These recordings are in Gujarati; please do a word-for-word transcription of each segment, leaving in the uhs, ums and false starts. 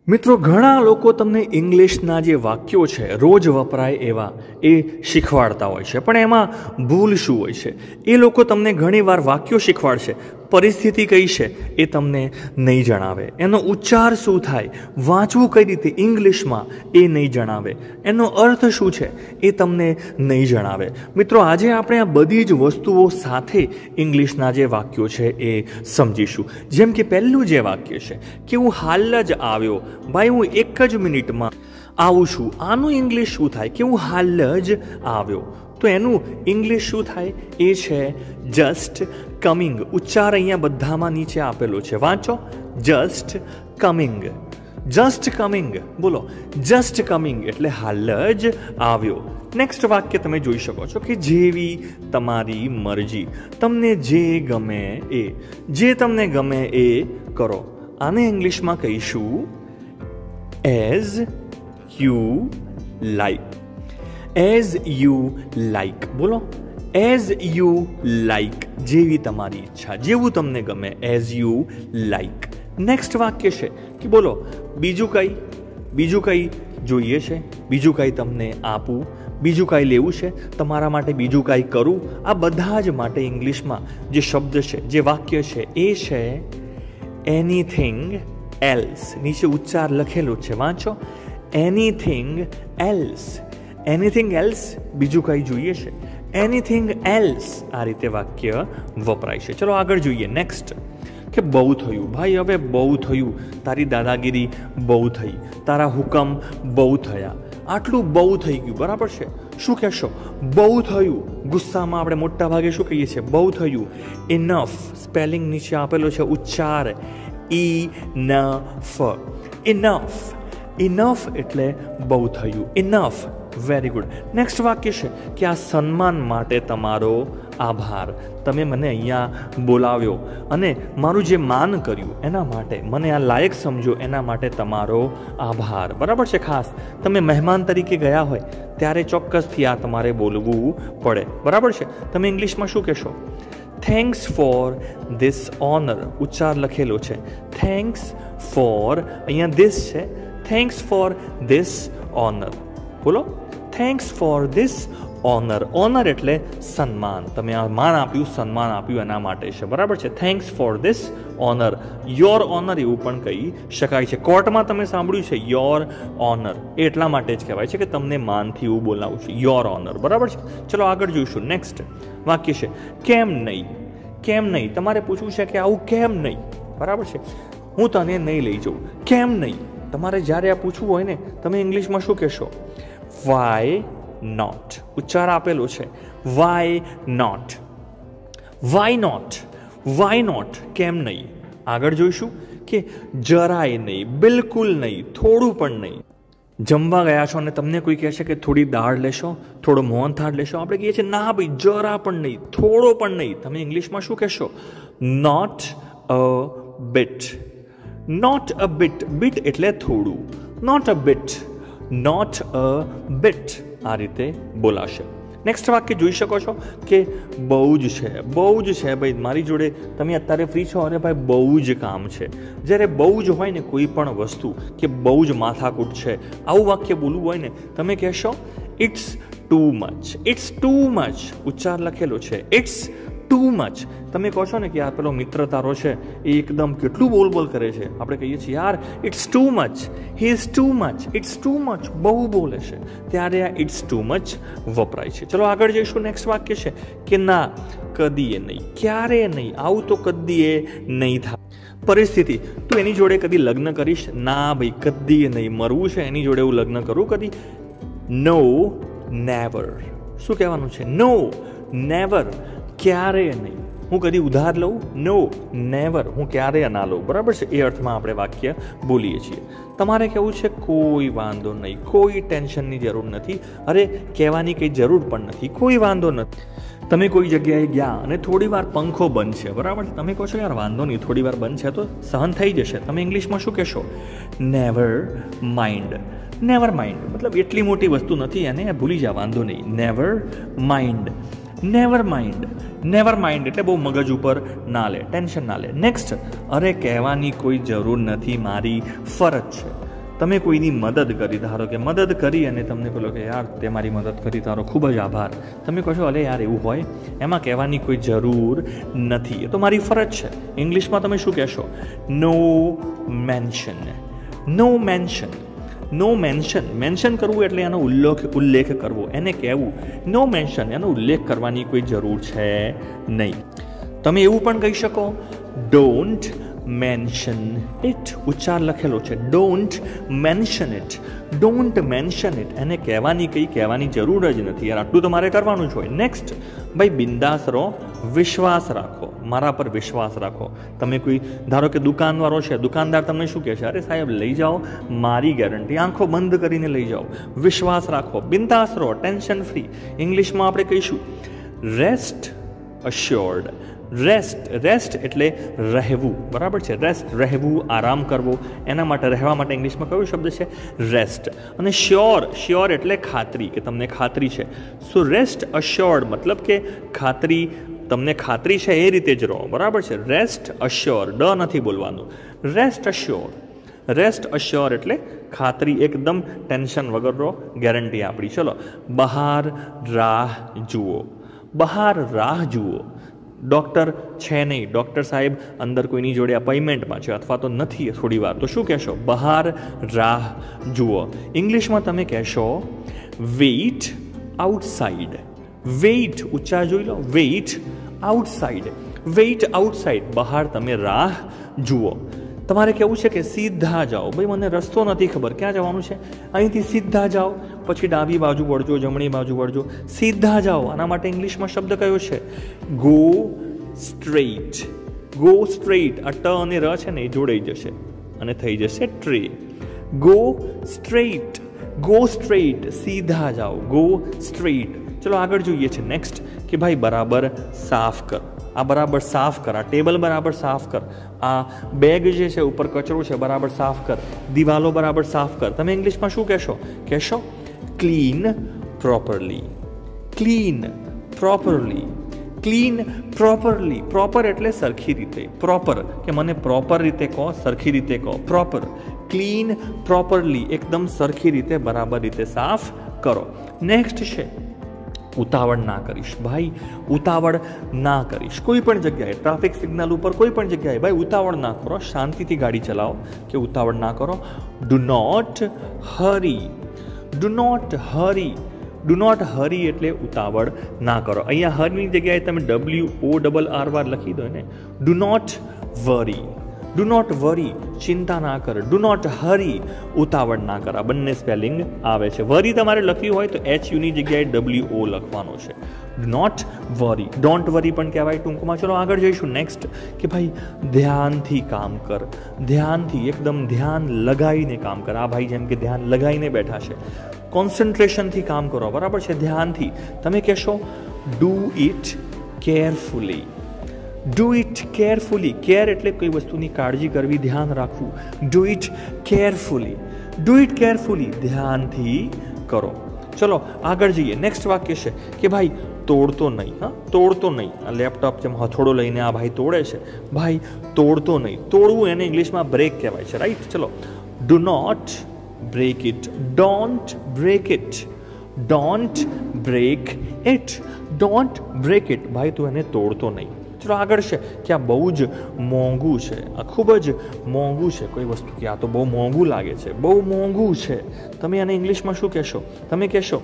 મિત્રો, ઘણા લોકો તમને ઇંગ્લિશના જે વાક્યો છે રોજ વપરાય એવા એ શીખવાડતા હોય છે, પણ એમાં ભૂલ શું હોય છે? એ લોકો તમને ઘણીવાર વાક્યો શીખવાડશે, પરિસ્થિતિ કઈ છે એ તમને નહીં જણાવે. એનો ઉચ્ચાર શું થાય, વાંચવું કઈ રીતે ઇંગ્લિશમાં એ નહીં જણાવે, એનો અર્થ શું છે એ તમને નહીં જણાવે. મિત્રો, આજે આપણે આ બધી જ વસ્તુઓ સાથે ઇંગ્લિશના જે વાક્યો છે એ સમજીશું. જેમ કે પહેલું જે વાક્ય છે કે હું હાલ જ આવ્યો, ભાઈ હું એક જ મિનિટમાં આવું છું. આનું ઇંગ્લિશ શું થાય કે હું હાલ જ આવ્યો? તો એનું ઇંગ્લિશ શું થાય? એ છે જસ્ટ કમિંગ. ઉચ્ચાર અહીંયા બધામાં નીચે આપેલો છે, વાંચો. Just coming, just coming. બોલો, જસ્ટ કમિંગ એટલે હાલ જ આવ્યો. નેક્સ્ટ વાક્ય તમે જોઈ શકો છો કે જેવી તમારી મરજી. તમને જે ગમે એ, જે તમને ગમે એ કરો. આને ઇંગ્લિશમાં કહીશું as you like. As you like. બોલો, એઝ યુ લાઈક. જેવી તમારી ઈચ્છા, જેવું તમને ગમે. As you like. નેક્સ્ટ વાક્ય છે કે બોલો બીજું કંઈ, બીજું કંઈ જોઈએ છે, બીજું કંઈ તમને આપું, બીજું કાંઈ લેવું છે, તમારા માટે બીજું કાંઈ કરું. આ બધા જ માટે ઇંગ્લિશમાં જે શબ્દ છે, જે વાક્ય છે એ છે એનીથિંગ એલ્સ. નીચે ઉચ્ચાર લખેલો છે, વાંચો. Anything else. એનીથિંગ એલ્સ, બીજું કંઈ જોઈએ છે. Anything else. આ રીતે વાક્ય વપરાય છે. ચલો આગળ જોઈએ. નેક્સ્ટ કે બહુ થયું. ભાઈ હવે બહુ થયું, તારી દાદાગીરી બહુ થઈ, તારા હુકમ બહુ થયા, આટલું બહુ થઈ ગયું. બરાબર છે? શું કહેશો? બહુ થયું. ગુસ્સામાં આપણે મોટા ભાગે શું કહીએ છીએ? બહુ થયું. ઇનફ. સ્પેલિંગ નીચે આપેલો છે, ઉચ્ચાર ઈ ન ફ. ઇનફ. ઇનફ એટલે બહુ થયું. ઇનફ. Very good. નેક્સ્ટ વાક્ય છે કે આ સન્માન માટે તમારો આભાર. તમે મને અહીંયા બોલાવ્યો અને મારું જે માન કર્યું એના માટે, મને આ લાયક સમજો એના માટે તમારો આભાર. બરાબર છે? ખાસ તમે મહેમાન તરીકે ગયા હોય ત્યારે ચોક્કસથી આ તમારે બોલવું પડે. બરાબર છે? તમે ઇંગ્લિશમાં શું કહેશો? Thanks for this honour. ઉચ્ચાર લખેલો છે. થેન્ક્સ ફોર, અહીંયા ધીસ છે. Thanks for this honour. બોલો, thanks for this honour. Honour એટલે સન્માન. તમે આ માન આપ્યું, સન્માન આપ્યું એના માટે છે. બરાબર છે? Thanks for this honour. Your honour એવું પણ કહી શકાય છે. કોર્ટમાં તમે સાંભળ્યું છે યોર ઓનર, એ એટલા માટે જ કહેવાય છે કે તમને માનથી એવું બોલાવું છું, યોર ઓનર. બરાબર છે? ચલો આગળ જોઈશું. નેક્સ્ટ વાક્ય છે કેમ નહીં. કેમ નહીં. તમારે પૂછવું છે કે આવું કેમ નહીં. બરાબર છે? હું તને નહીં લઈ જાઉં. કેમ નહીં. તમારે જ્યારે આ પૂછવું હોય ને, તમે ઇંગ્લિશમાં શું કહેશો? Why not. ઉચ્ચાર આપેલો છે, why not. Why not. Why not. કેમ નહીં. આગળ જોઈશું કે જરાય નહીં, બિલકુલ નહીં, થોડું પણ નહીં. જમવા ગયા છો અને તમને કોઈ કહે છે કે થોડી દાળ લેશો, થોડો મોહનથાળ લેશો. આપણે કહીએ છીએ ના ભાઈ, જરા પણ નહીં, થોડો પણ નહીં. તમે ઇંગ્લિશમાં શું કહેશો? Not a bit. Not a bit. Bit એટલે થોડું. Not a bit. Not a bit. આ રીતે બોલાશે. નેક્સ્ટ વાક્ય જોઈ શકો છો કે બહુ જ છે. બહુ જ છે ભાઈ, મારી જોડે તમે અત્યારે ફ્રી છો અને ભાઈ બહુ જ કામ છે. જ્યારે બહુ જ હોય ને કોઈ પણ વસ્તુ, કે બહુ જ માથાકૂટ છે, આવું વાક્ય બોલવું હોય ને, તમે કહેશો it's too much. It's too much. ઉચ્ચાર લખેલો છે, ઇટ્સ ટુ મચ. તમે કહો છો ને કે આ પેલો મિત્ર તારો છે એ એકદમ કેટલું બોલ બોલ કરે છે, આપણે કહીએ છીએ યાર it's too much, he is too much. It's too much, બહુ બોલે છે, ત્યારે આ ઇટ્સ ટુ મચ વપરાય છે. ચલો આગળ જઈશું. નેક્સ્ટ વાક્ય છે કે ના, કદીએ નહીં, ક્યારે નહીં, આવું તો કદીએ નહીં થાય. પરિસ્થિતિ, તું એની જોડે કદી લગ્ન કરીશ? ના ભાઈ, કદીએ નહીં. મરવું છે એની જોડે હું લગ્ન કરું કદી? No, never. શું કહેવાનું છે? No, never. ક્યારે નહીં. હું કદી ઉધાર લઉં? No, never. હું ક્યારે ના લઉં. બરાબર છે? એ અર્થમાં આપણે વાક્ય બોલીએ છીએ. તમારે કહેવું છે કોઈ વાંધો નહીં, કોઈ ટેન્શનની જરૂર નથી. અરે કહેવાની કંઈ જરૂર પણ નથી, કોઈ વાંધો નથી. તમે કોઈ જગ્યાએ ગયા અને થોડી વાર પંખો બંધ છે. બરાબર છે? તમે કહો છો યાર વાંધો નહીં, થોડી વાર બંધ છે તો સહન થઈ જશે. તમે ઇંગ્લિશમાં શું કહેશો? Never mind. નેવર માઇન્ડ મતલબ એટલી મોટી વસ્તુ નથી, એને ભૂલી જા, વાંધો નહીં. Never mind. Never mind. Never mind એટલે બહુ મગજ ઉપર ના લે, ટેન્શન ના લે. નેક્સ્ટ, અરે કહેવાની કોઈ જરૂર નથી, મારી ફરજ છે. તમે કોઈની મદદ કરી, ધારો કે મદદ કરી અને તમને પેલો કે યાર તે મારી મદદ કરી, તારો ખૂબ જ આભાર. તમે કહો છો અલે યાર એવું હોય, એમાં કહેવાની કોઈ જરૂર નથી, એ તો મારી ફરજ છે. ઇંગ્લિશમાં તમે શું કહેશો? No mention. No mention. No mention. Mention કરવું એટલે એનો ઉલ્લેખ ઉલ્લેખ કરવો, એને કહેવું નો મેન્શન, એનો ઉલ્લેખ કરવાની કોઈ જરૂર છે નહીં. તમે એવું પણ કહી શકો ડોન્ટ મેન્શન ઇટ. ઉચ્ચાર લખેલો છે don't mention it. Don't mention it, એને કહેવાની કંઈ કહેવાની જરૂર જ નથી યાર, આટલું તો મારે કરવાનું જ હોય. નેક્સ્ટ, ભાઈ બિંદાસ રહો, વિશ્વાસ રાખો, મારા પર વિશ્વાસ રાખો. તમે કોઈ ધારો કે દુકાનવાળો છે, દુકાનદાર તમને શું કહે છે? અરે સાહેબ લઈ જાઓ, મારી ગેરંટી, આંખો બંધ કરીને લઈ જાઓ. વિશ્વાસ રાખો, બિંદાસ રહો, ટેન્શન ફ્રી. ઇંગ્લિશમાં આપણે કહીશું રેસ્ટ અશ્યોર્ડ. રેસ્ટ. રેસ્ટ એટલે રહેવું, બરાબર છે? રેસ્ટ રહેવું, આરામ કરવો, એના માટે રહેવા માટે ઇંગ્લિશમાં કયો શબ્દ છે? રેસ્ટ. અને શ્યોર. શ્યોર એટલે ખાતરી, કે તમને ખાતરી છે. સો રેસ્ટ અશ્યોર્ડ મતલબ કે ખાતરી, તમને ખાતરી છે એ રીતે જ રહો, બરાબર છે? રેસ્ટ અશ્યોર, ડ નથી બોલવાનું. રેસ્ટ અશ્યોર. રેસ્ટ અશ્યોર એટલે ખાતરી, એકદમ ટેન્શન વગર રહો, ગેરંટી આપણી. ચલો, બહાર રાહ જુઓ. બહાર રાહ જુઓ. ડૉક્ટર છે નહીં, ડૉક્ટર સાહેબ અંદર કોઈની જોડે અપોઇન્ટમેન્ટમાં છે અથવા તો નથી થોડી વાર, તો શું કહેશો? બહાર રાહ જુઓ. ઇંગ્લિશમાં તમે કહેશો વેઇટ આઉટસાઇડ. વેઇટ, ઉચ્ચાર જોઈ લો, વેઇટ આઉટસાઇડ. વેઇટ આઉટસાઇડ, બહાર તમે રાહ જુઓ. તમારે કહેવું છે કે સીધા જાઓ. ભાઈ મને રસ્તો નથી ખબર, ક્યાં જવાનું છે? અહીંથી સીધા જાઓ, પછી ડાબી બાજુ વળજો, જમણી બાજુ વળજો, સીધા જાઓ. આના માટે ઇંગ્લિશમાં શબ્દ કયો છે? Go straight. Go straight. આ ટ અને ર છે ને એ જોડાઈ જશે અને થઈ જશે ટ્રે. Go straight. ગો સ્ટ્રેઇટ, સીધા જાઓ, ગો સ્ટ્રેઇટ. ચલો આગળ જોઈએ છે નેક્સ્ટ, કે ભાઈ બરાબર સાફ કર. આ બરાબર સાફ કર. આ ટેબલ બરાબર સાફ કર. આ બેગ જે છે ઉપર કચરો છે બરાબર સાફ કર. દિવાલો બરાબર સાફ કર. તમે ઇંગ્લિશમાં શું કહેશો? કહેશો clean properly. Clean properly. Clean properly. Proper એટલે સરખી રીતે, પ્રોપર, કે મને પ્રોપર રીતે કહો, સરખી રીતે કહો. પ્રોપર. ક્લીન પ્રોપરલી, એકદમ સરખી રીતે, બરાબર રીતે સાફ કરો. નેક્સ્ટ છે ઉતાવળ ના કરીશ. ભાઈ ઉતાવળ ના કરીશ. કોઈ પણ જગ્યાએ, ટ્રાફિક સિગ્નલ ઉપર, કોઈ પણ જગ્યાએ ભાઈ ઉતાવળ ના કરો, શાંતિથી ગાડી ચલાવો, કે ઉતાવળ ના કરો. Do not hurry. Do not hurry. Do not hurry એટલે ઉતાવળ ના કરો. અહીંયા હરની જગ્યાએ તમે ડબલ્યુ ઓ ડબલ આર વાર લખી દો ને. Do not worry. Do not worry, ચિંતા ના કર. ડુ નોટ હરી, ઉતાવળ ના કર. આ બંને સ્પેલિંગ આવે છે. વરી તમારે લખ્યું હોય તો એચ યુની જગ્યાએ ડબલ્યુ ઓ લખવાનો છે. Do not worry. Don't worry પણ કહેવાય ટૂંકમાં. ચલો આગળ જઈશું નેક્સ્ટ, કે ભાઈ ધ્યાનથી કામ કર. ધ્યાનથી, એકદમ ધ્યાન લગાવીને કામ કર. આ ભાઈ જેમ કે ધ્યાન લગાવીને બેઠા છે, કોન્સન્ટ્રેશનથી કામ કરો, બરાબર છે? ધ્યાનથી. તમે કહેશો do it carefully. Do it carefully. Care એટલે કોઈ વસ્તુની કાળજી કરવી, ધ્યાન રાખવું. Do it carefully. Do it carefully, ધ્યાનથી કરો. ચલો આગળ જઈએ. નેક્સ્ટ વાક્ય છે કે ભાઈ તોડતો નહીં. હા, તોડતો નહીં. આ લેપટોપ જેમ હથોડો લઈને આ ભાઈ તોડે છે, ભાઈ તોડતો નહીં. તોડવું એને ઇંગ્લિશમાં બ્રેક કહેવાય છે, રાઈટ? ચલો, do not break it. Don't break it. Don't break it. Don't break it. ભાઈ તું એને તોડતો નહીં. ચલો આગળ છે કે આ બહુ જ મોંઘું છે. આ ખૂબ જ મોંઘું છે કોઈ વસ્તુ, કે આ તો બહુ મોંઘું લાગે છે, બહુ મોંઘું છે. તમે આને ઇંગ્લિશમાં શું કહેશો? તમે કહેશો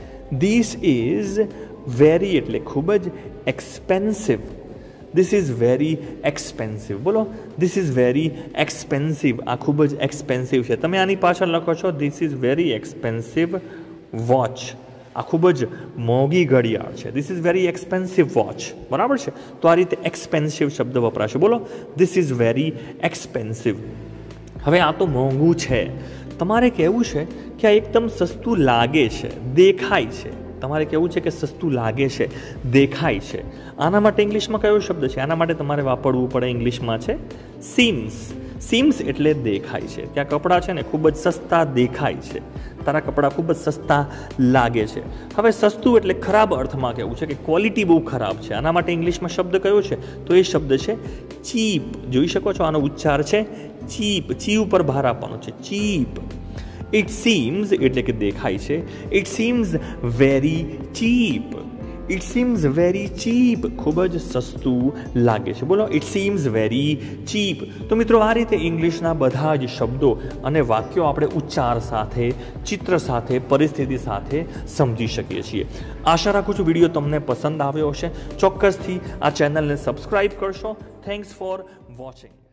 ધીસ ઇઝ વેરી, એટલે ખૂબ જ expensive. This is very expensive. બોલો, ધીસ ઇઝ વેરી એક્સપેન્સિવ. આ ખૂબ જ એક્સપેન્સિવ છે. તમે આની પાછળ લખો છો this is very expensive watch. આ ખૂબ જ મોંઘી ઘડિયાળ છે. This is very expensive watch, બરાબર છે? તો આ રીતે એક્સપેન્સિવ શબ્દ વપરાશે. બોલો, ધીસ ઇઝ વેરી એક્સપેન્સિવ. હવે આ તો મોંઘું છે. તમારે કહેવું છે કે આ એકદમ સસ્તું લાગે છે, દેખાય છે. તમારે કહેવું છે કે સસ્તું લાગે છે, દેખાય છે. આના માટે ઇંગ્લિશમાં કયો શબ્દ છે? આના માટે તમારે વાપરવું પડે ઇંગ્લિશમાં છે સીમ્સ. સીમ્સ એટલે દેખાય છે. ત્યાં કપડાં છે ને ખૂબ જ સસ્તા દેખાય છે. તારા કપડાં ખૂબ જ સસ્તા લાગે છે. હવે સસ્તું એટલે ખરાબ અર્થમાં કહેવું છે કે ક્વોલિટી બહુ ખરાબ છે. આના માટે ઇંગ્લિશમાં શબ્દ કયો છે? તો એ શબ્દ છે ચીપ. જોઈ શકો છો આનો ઉચ્ચાર છે ચીપ. ચી ઉપર ભાર આપવાનો છે. ચીપ. ઇટ સીમ્સ એટલે કે દેખાય છે. It seems very cheap. It seems very cheap, ખૂબ જ સસ્તું લાગે છે. બોલો, ઇટ સીમ્સ વેરી ચીપ. તો મિત્રો, આ રીતે ઇંગ્લિશના બધા જ શબ્દો અને વાક્યો આપણે ઉચ્ચાર સાથે, ચિત્ર સાથે, પરિસ્થિતિ સાથે સમજી શકીએ છીએ. આશા રાખું છું વિડીયો તમને પસંદ આવ્યો હશે. ચોક્કસથી આ ચેનલને સબસ્ક્રાઈબ કરશો. Thanks for watching.